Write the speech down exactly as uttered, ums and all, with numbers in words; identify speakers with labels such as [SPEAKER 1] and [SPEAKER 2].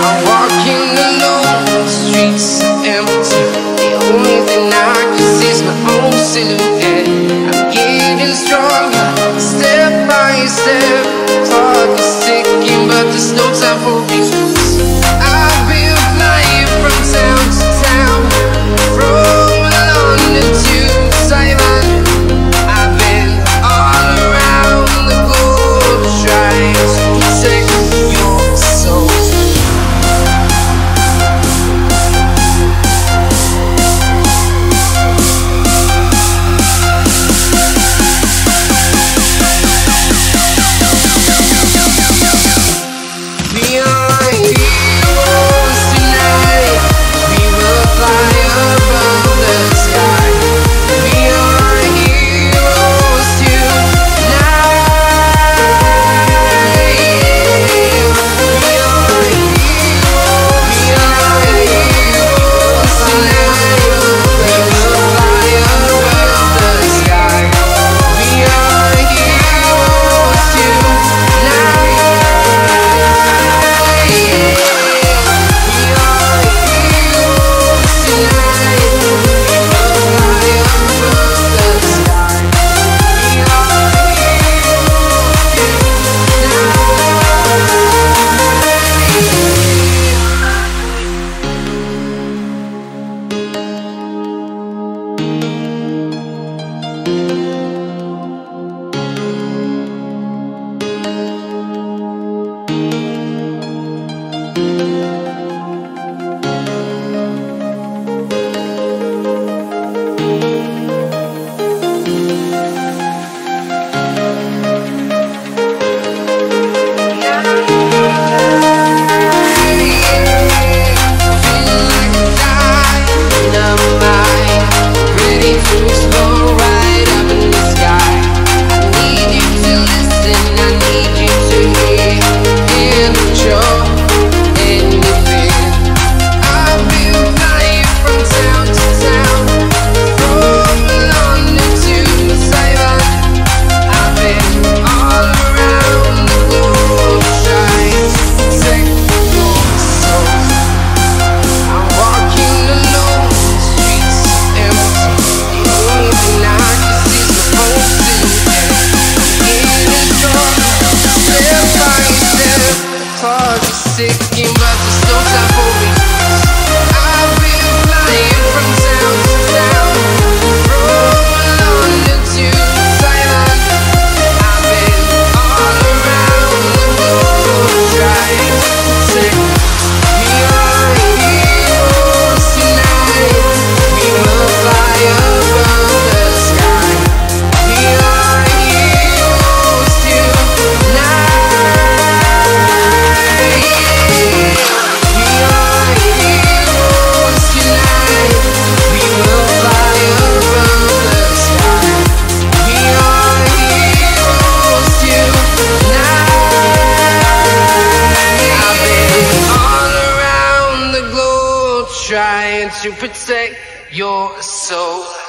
[SPEAKER 1] I'm walking alone, the streets are empty. The only thing I can see is my own silhouette. I'm getting stronger, step by step. Clock is ticking, but there's no time for reasons. I've been flying from town to town, from London to Taiwan. I've been all around the globe trying to protect your soul. We are heroes tonight. We will fly above the sky. We are heroes tonight. We are heroes. We are heroes tonight. We will fly above the sky. We are heroes tonight. Ticking, but there's no time for reasons. I've been flying from town to town, from London to Taiwan. I've been all around the globe trying to protect. We are heroes tonight. We will fly above the sky. We are heroes tonight. Trying to protect your soul.